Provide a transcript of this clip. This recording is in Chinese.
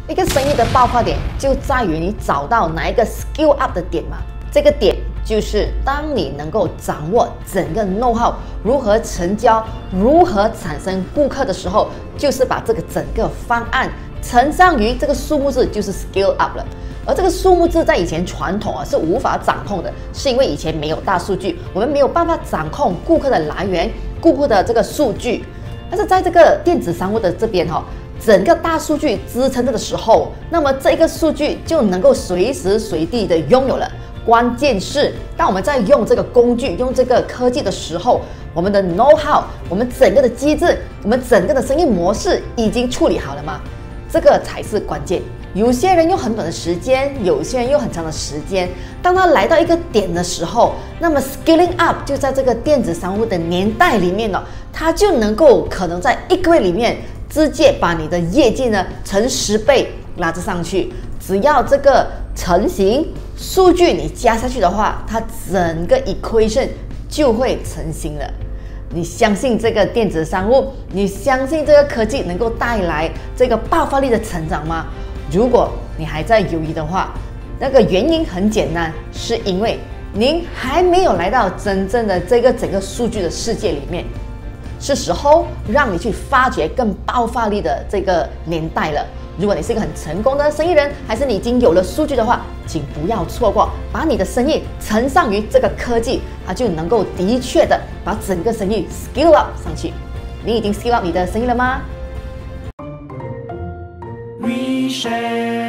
一个生意的爆发点就在于你找到哪一个 skill up 的点嘛。这个点就是当你能够掌握整个 know how 如何成交、如何产生顾客的时候，就是把这个整个方案乘上于这个数目字，就是 skill up 了。而这个数目字在以前传统是无法掌控的，是因为以前没有大数据，我们没有办法掌控顾客的来源、顾客的这个数据。但是在这个电子商务的这边整个大数据支撑着的时候，那么这个数据就能够随时随地的拥有了。关键是，当我们在用这个工具、用这个科技的时候，我们的 know how、我们整个的机制、我们整个的生意模式已经处理好了吗？这个才是关键。有些人用很短的时间，有些人用很长的时间。当他来到一个点的时候，那么 scaling up 就在这个电子商务的年代里面呢，他就能够可能在1个月里面直接把你的业绩呢乘10倍拉着上去。只要这个成型数据你加下去的话，它整个 equation 就会成型了。你相信这个电子商务，你相信这个科技能够带来这个爆发力的成长吗？如果你还在犹豫的话，那个原因很简单，是因为您还没有来到真正的这个整个数据的世界里面。是时候让你去发掘更爆发力的这个年代了。如果你是一个很成功的生意人，还是你已经有了数据的话，请不要错过，把你的生意乘上于这个科技，它就能够的确的把整个生意 skill up 上去。你已经 skill up 你的生意了吗？ WeShare